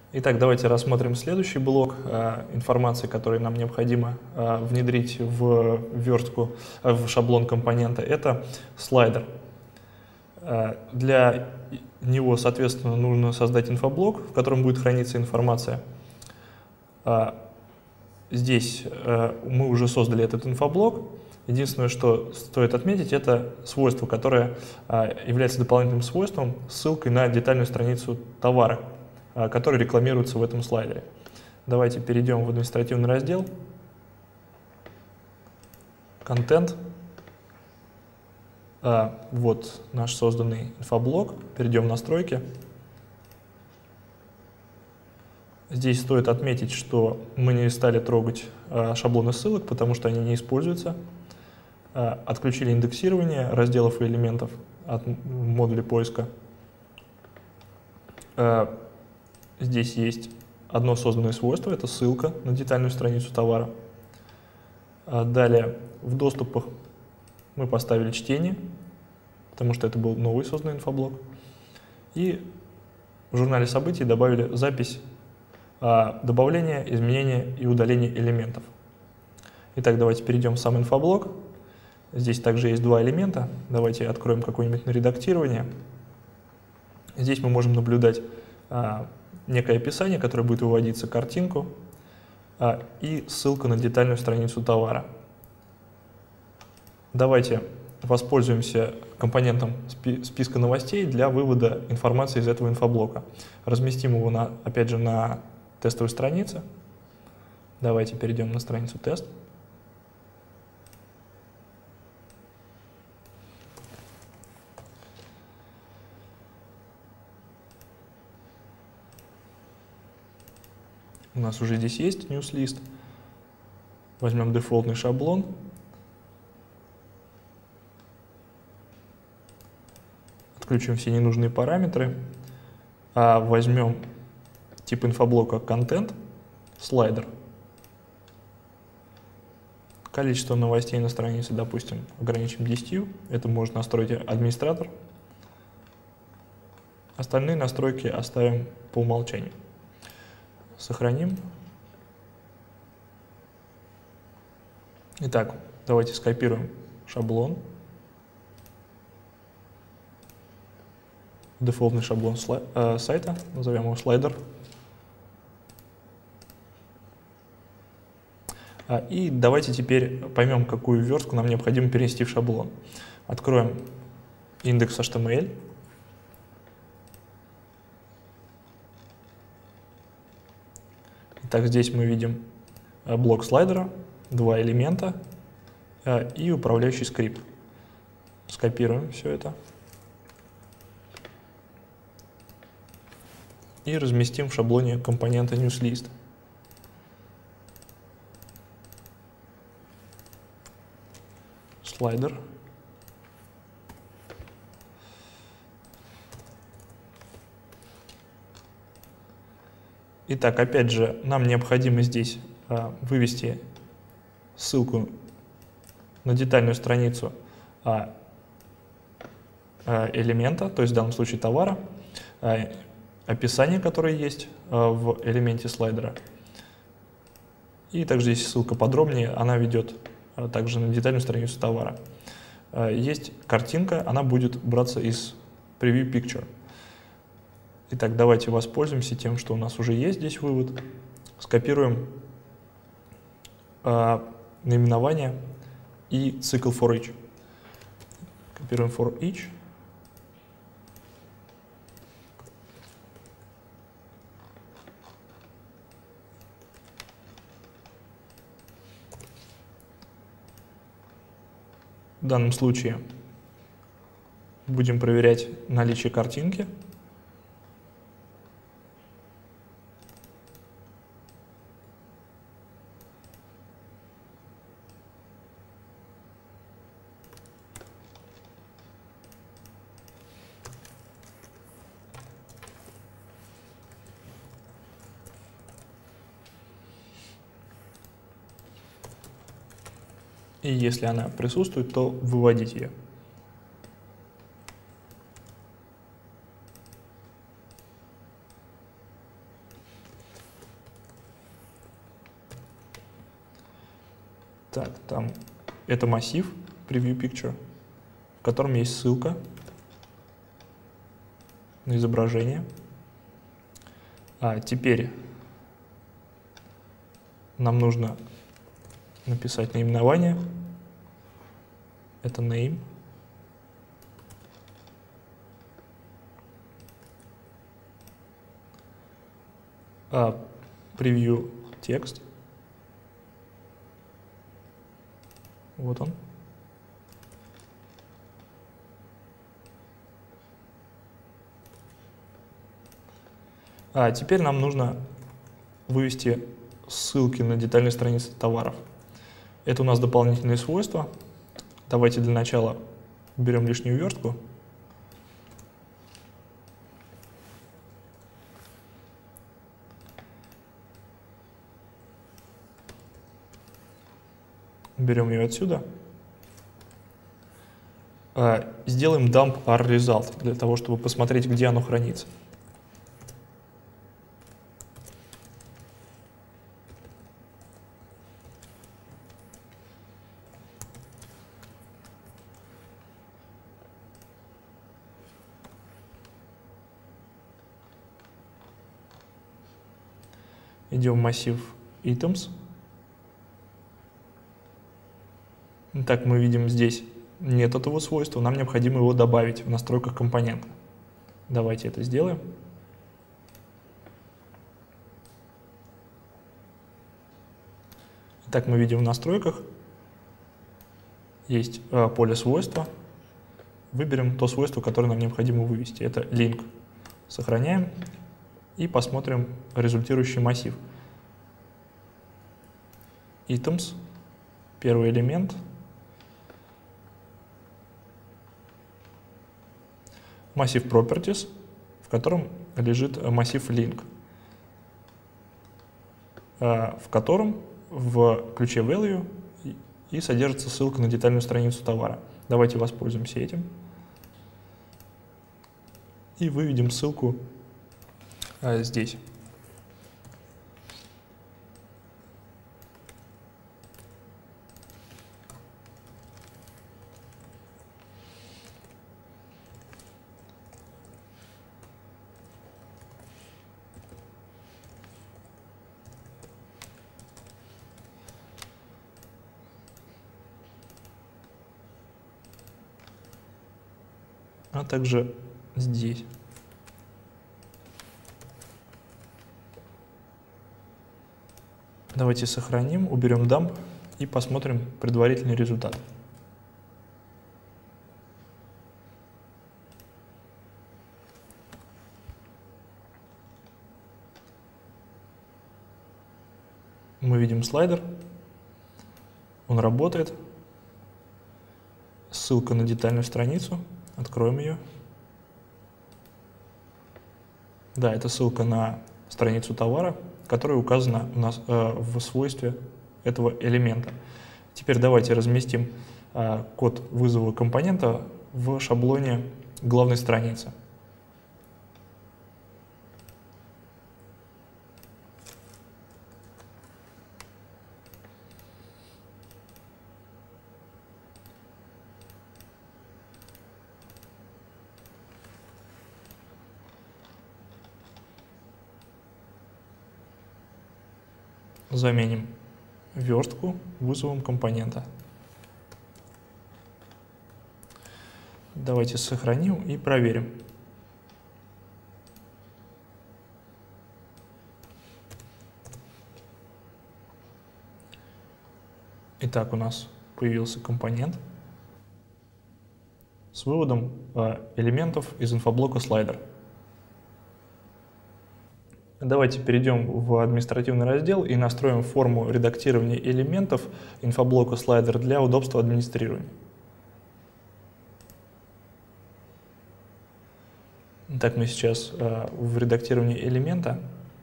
Итак, давайте рассмотрим следующий блок информации, который нам необходимо внедрить в верстку, в шаблон компонента. Это слайдер. Для него, соответственно, нужно создать инфоблок, в котором будет храниться информация. Здесь мы уже создали этот инфоблок. Единственное, что стоит отметить, это свойство, которое является дополнительным свойством, ссылкой на детальную страницу товара, который рекламируется в этом слайдере. Давайте перейдем в административный раздел, контент. Вот наш созданный инфоблок. Перейдем в настройки. Здесь стоит отметить, что мы не стали трогать шаблоны ссылок, потому что они не используются. Отключили индексирование разделов и элементов от модуля поиска. Здесь есть одно созданное свойство, это ссылка на детальную страницу товара. Далее в доступах мы поставили чтение, потому что это был новый созданный инфоблок. И в журнале событий добавили запись добавления, изменения и удаления элементов. Итак, давайте перейдем в сам инфоблок. Здесь также есть два элемента. Давайте откроем какое-нибудь на редактирование. Здесь мы можем наблюдать некое описание, которое будет выводиться, картинку и ссылка на детальную страницу товара. Давайте воспользуемся компонентом списка новостей для вывода информации из этого инфоблока. Разместим его, опять же, на тестовой странице. Давайте перейдем на страницу тест. У нас уже здесь есть newsList. Возьмем дефолтный шаблон. Отключим все ненужные параметры. Возьмем тип инфоблока контент, слайдер. Количество новостей на странице, допустим, ограничим 10. Это может настроить администратор. Остальные настройки оставим по умолчанию. Сохраним. Итак, давайте скопируем шаблон. Дефолтный шаблон сайта, назовем его слайдер. И давайте теперь поймем, какую верстку нам необходимо перенести в шаблон. Откроем индекс HTML. Итак, здесь мы видим блок слайдера, два элемента и управляющий скрипт. Скопируем все это и разместим в шаблоне компонента newsList. Слайдер. Итак, опять же, нам необходимо здесь вывести ссылку на детальную страницу элемента, то есть в данном случае товара, описание, которое есть в элементе слайдера. И также здесь ссылка подробнее, она ведет также на детальную страницу товара. Есть картинка, она будет браться из Preview Picture. Итак, давайте воспользуемся тем, что у нас уже есть здесь вывод. Скопируем наименование и цикл for each. Копируем for each. В данном случае будем проверять наличие картинки. И если она присутствует, то выводить ее. Так, там это массив Preview Picture, в котором есть ссылка на изображение. А теперь нам нужно написать наименование. Это name. Preview текст. Вот он. А теперь нам нужно вывести ссылки на детальные страницы товаров. Это у нас дополнительные свойства. Давайте для начала берем лишнюю верстку. Берем ее отсюда. Сделаем dump r-result для того, чтобы посмотреть, где оно хранится. Идем в массив items. Так, мы видим, здесь нет этого свойства, нам необходимо его добавить в настройках компонента. Давайте это сделаем. Так, мы видим в настройках есть поле свойства. Выберем то свойство, которое нам необходимо вывести. Это link. Сохраняем и посмотрим результирующий массив. Items, первый элемент. Массив properties, в котором лежит массив link, в котором в ключе value и содержится ссылка на детальную страницу товара. Давайте воспользуемся этим и выведем ссылку здесь. А также здесь. Давайте сохраним, уберем dump и посмотрим предварительный результат. Мы видим слайдер, он работает. Ссылка на детальную страницу. Откроем ее. Да, это ссылка на страницу товара, которая указана у нас в свойстве этого элемента. Теперь давайте разместим код вызова компонента в шаблоне главной страницы. Заменим верстку вызовом компонента. Давайте сохраним и проверим. Итак, у нас появился компонент с выводом элементов из инфоблока слайдер. Давайте перейдем в административный раздел и настроим форму редактирования элементов инфоблока слайдер для удобства администрирования. Так, мы сейчас в редактировании элемента.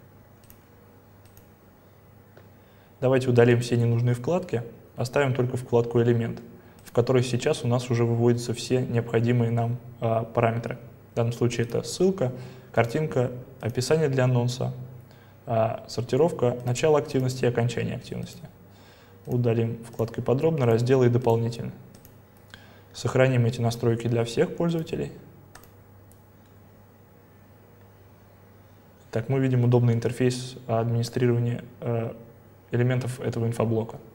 Давайте удалим все ненужные вкладки, оставим только вкладку «Элемент», в которой сейчас у нас уже выводятся все необходимые нам параметры. В данном случае это ссылка, картинка, описание для анонса, сортировка, начало активности и окончание активности. удалим вкладкой «Подробно», разделы и «Дополнительно». Сохраним эти настройки для всех пользователей. Так, мы видим удобный интерфейс администрирования элементов этого инфоблока.